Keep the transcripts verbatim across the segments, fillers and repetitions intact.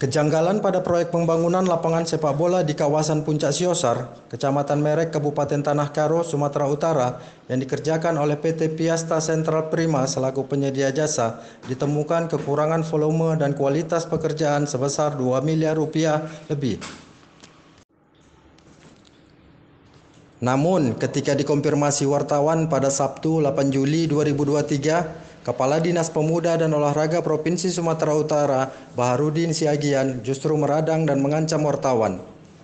Kejanggalan pada proyek pembangunan lapangan sepak bola di kawasan Puncak Siosar, Kecamatan Merek, Kabupaten Tanah Karo, Sumatera Utara yang dikerjakan oleh P T Piasta Sentral Prima selaku penyedia jasa ditemukan kekurangan volume dan kualitas pekerjaan sebesar dua miliar rupiah lebih. Namun, ketika dikonfirmasi wartawan pada Sabtu delapan Juli dua ribu dua puluh tiga, Kepala Dinas Pemuda dan Olahraga Provinsi Sumatera Utara, Baharudin Siagian, justru meradang dan mengancam wartawan.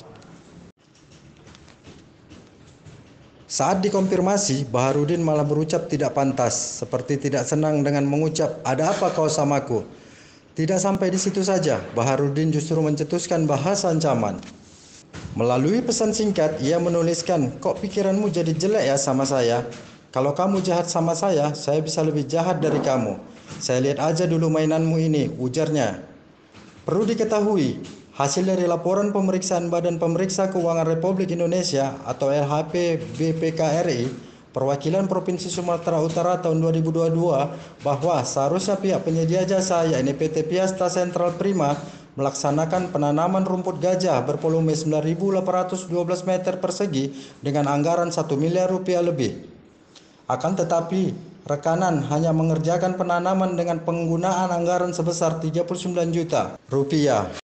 Saat dikonfirmasi, Baharudin malah berucap tidak pantas, seperti tidak senang dengan mengucap, "Ada apa kau samaku?" Tidak sampai di situ saja, Baharudin justru mencetuskan bahasa ancaman. Melalui pesan singkat, ia menuliskan, "Kok pikiranmu jadi jelek ya sama saya? Kalau kamu jahat sama saya, saya bisa lebih jahat dari kamu. Saya lihat aja dulu mainanmu ini," ujarnya. Perlu diketahui, hasil dari laporan pemeriksaan Badan Pemeriksa Keuangan Republik Indonesia atau L H P B P K R I, Perwakilan Provinsi Sumatera Utara tahun dua ribu dua puluh dua, bahwa seharusnya pihak penyedia jasa yakni P T Piasta Sentral Prima melaksanakan penanaman rumput gajah bervolume sembilan ribu delapan ratus dua belas meter persegi dengan anggaran satu miliar rupiah lebih. Akan tetapi, rekanan hanya mengerjakan penanaman dengan penggunaan anggaran sebesar tiga puluh sembilan juta rupiah.